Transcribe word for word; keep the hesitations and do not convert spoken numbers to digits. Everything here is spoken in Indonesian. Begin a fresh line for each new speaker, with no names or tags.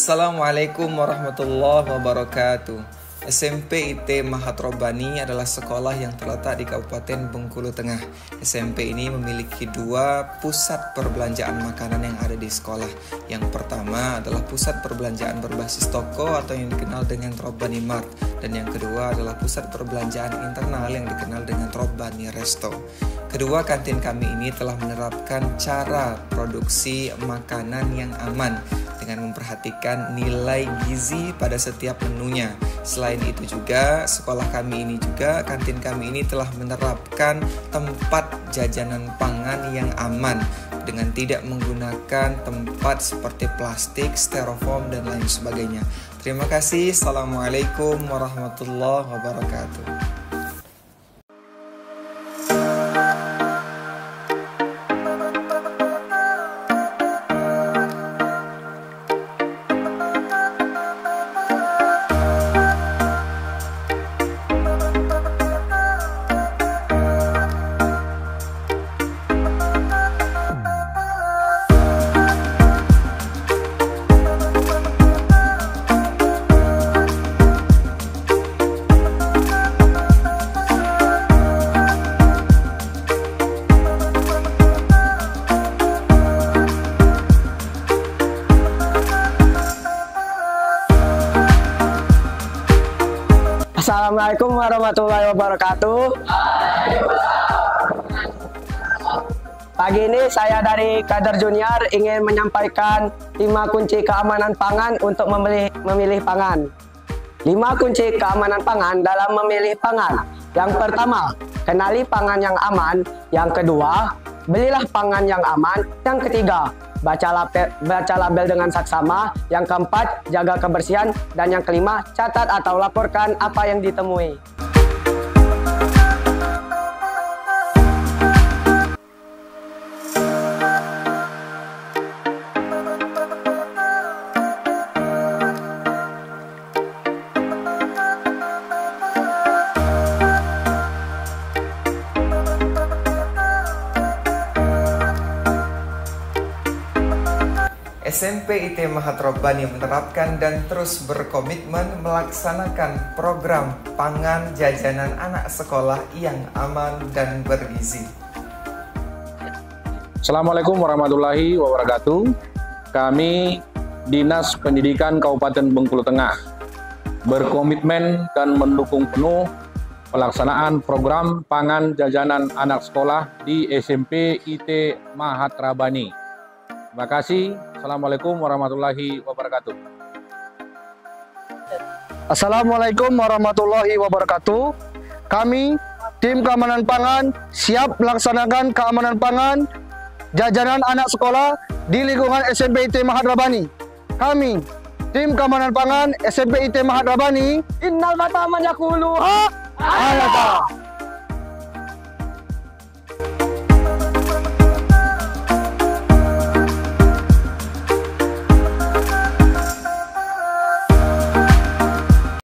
Assalamualaikum warahmatullahi wabarakatuh. S M P I T Mahat Robani adalah sekolah yang terletak di Kabupaten Bengkulu Tengah. S M P ini memiliki dua pusat perbelanjaan makanan yang ada di sekolah. Yang pertama adalah pusat perbelanjaan berbasis toko atau yang dikenal dengan Robani Mart. Dan yang kedua adalah pusat perbelanjaan internal yang dikenal dengan Robani Resto. Kedua kantin kami ini telah menerapkan cara produksi makanan yang aman dengan memperhatikan nilai gizi pada setiap menunya. Selain itu juga, sekolah kami ini juga, kantin kami ini telah menerapkan tempat jajanan pangan yang aman dengan tidak menggunakan tempat seperti plastik, styrofoam, dan lain sebagainya. Terima kasih. Assalamualaikum warahmatullahi wabarakatuh.
Assalamualaikum warahmatullahi wabarakatuh. Pagi ini saya dari Kader Junior ingin menyampaikan lima kunci keamanan pangan untuk memilih, memilih pangan. Lima kunci keamanan pangan dalam memilih pangan. Yang pertama, kenali pangan yang aman. Yang kedua, belilah pangan yang aman. Yang ketiga, baca label, baca label dengan saksama. Yang keempat, jaga kebersihan. Dan yang kelima, catat atau laporkan apa yang ditemui.
S M P I T Mahat Robani menerapkan dan terus berkomitmen melaksanakan program pangan jajanan anak sekolah yang aman dan bergizi.
Assalamualaikum warahmatullahi wabarakatuh. Kami Dinas Pendidikan Kabupaten Bengkulu Tengah berkomitmen dan mendukung penuh pelaksanaan program pangan jajanan anak sekolah di S M P I T Mahat Robani. Terima kasih. Assalamualaikum warahmatullahi wabarakatuh.
Assalamualaikum warahmatullahi wabarakatuh. Kami, tim keamanan pangan, siap melaksanakan keamanan pangan jajanan anak sekolah di lingkungan S M P I T Mahat Robani. Kami, tim keamanan pangan S M P I T Mahat Robani. Innal mata man yaqulu ha.